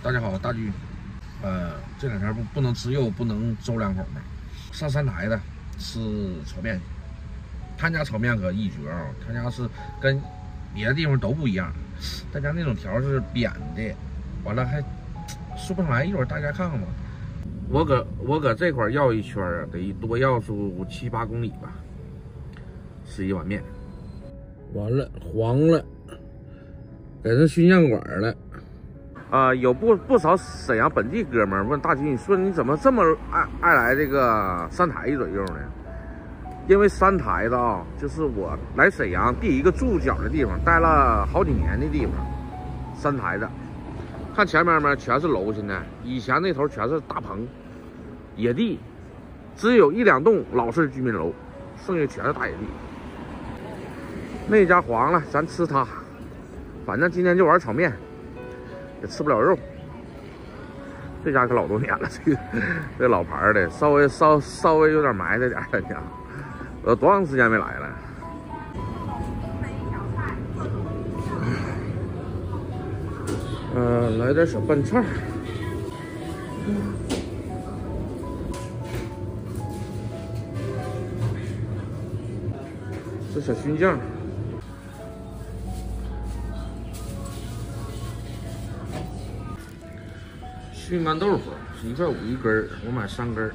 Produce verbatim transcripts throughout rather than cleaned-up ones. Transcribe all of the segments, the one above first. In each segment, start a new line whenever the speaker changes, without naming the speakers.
大家好，大居。呃，这两天不不能吃肉，不能周两口嘛。上三台的吃炒面，他家炒面可一绝啊！他家是跟别的地方都不一样，他家那种条是扁的，完了还说不上来，一会儿大家看看吧。我搁我搁这块绕一圈啊，得多绕出七八公里吧。吃一碗面，完了黄了，改成熏酱馆了。啊、呃，有不不少沈阳本地哥们儿问大军，你说你怎么这么爱爱来这个三台一嘴肉呢？因为三台子啊，就是我来沈阳第一个住脚的地方，待了好几年的地方。三台子，看前面嘛，全是楼，现在以前那头全是大棚、野地，只有一两栋老式居民楼，剩下全是大野地。那家黄了，咱吃它，反正今天就玩炒面。也吃不了肉，这家可老多年了，这个这老牌的，稍微稍稍微有点埋汰点儿家，呃，多长时间没来了？呃，来点小拌菜，这小熏酱。熏干豆腐一块五一根儿，我买三根儿。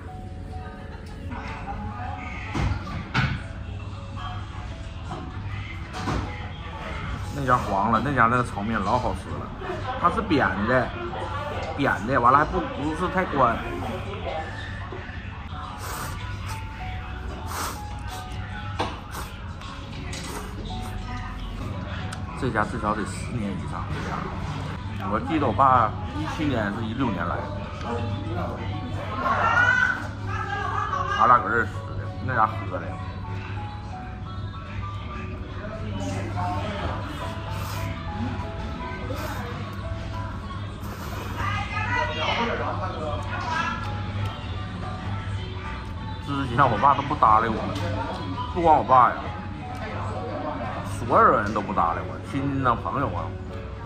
那家黄了，那家那个炒面老好吃了，它是扁的，扁的，完了还不不是太宽。这家至少得十年以上，这家。我记得我爸一七年是一六年来的，俺俩搁这儿吃的，那家喝的。之前我爸都不搭理我，不光我爸呀，所有人都不搭理我，亲戚啊、朋友啊。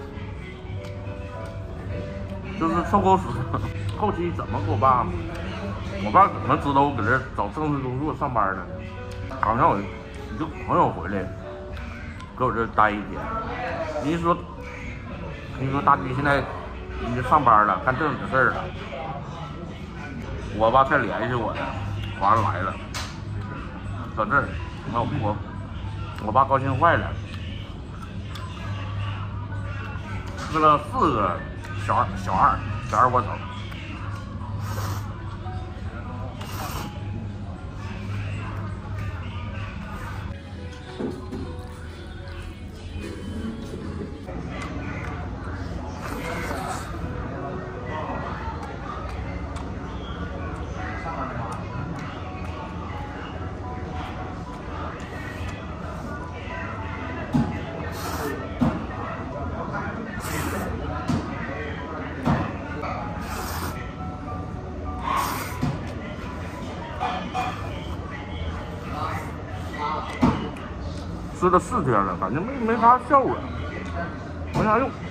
就是臭狗屎，后期怎么给我爸嘛？我爸怎么知道我搁这找正式工作上班呢？好像我一个朋友回来，搁我这待一天。人家说，人家说大军现在已经上班了，干正经事儿了。我爸才联系我的，完了来了，搁这儿，那我我爸高兴坏了，吃了四个。小二，小二，小二锅头。吃了四天了，感觉没没啥效果，没啥用。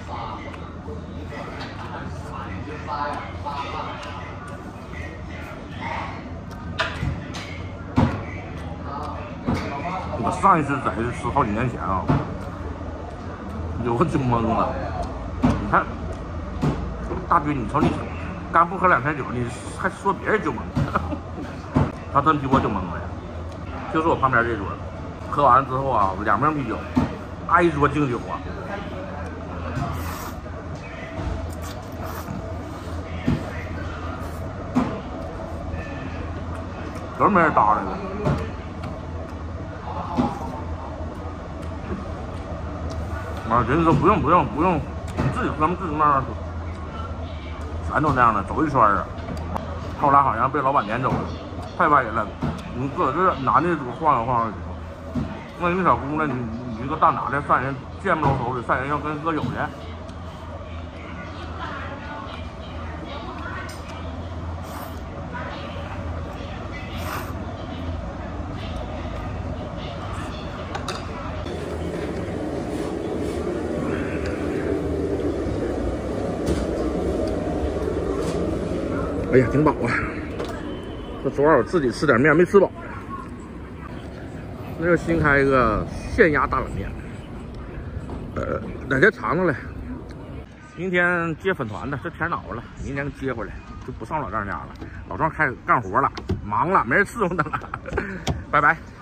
我上一次在这吃好几年前啊，有个就懵了。你看，大军，你瞅你，刚不喝两瓶酒，你还说别人酒懵，他真比我酒懵了呀。就是我旁边这桌。喝完了之后啊，两瓶啤酒，挨桌敬酒啊。都没人搭理我。啊，人说不用不用不用，你自己喝，自己慢慢喝。全都那样的，走一圈啊。后来好像被老板撵走了，太外人了。你搁这男的桌晃悠晃悠。那你小姑娘，你你一个大男的上人见不着头的，上人要跟喝酒去。 哎呀，挺饱啊！这昨晚我自己吃点面没吃饱。那个新开一个现压大冷面，呃，哪天尝尝来。明天接粉团的，这天恼了，明天接回来就不上老丈家了。老丈开始干活了，忙了，没人伺候他了。拜拜。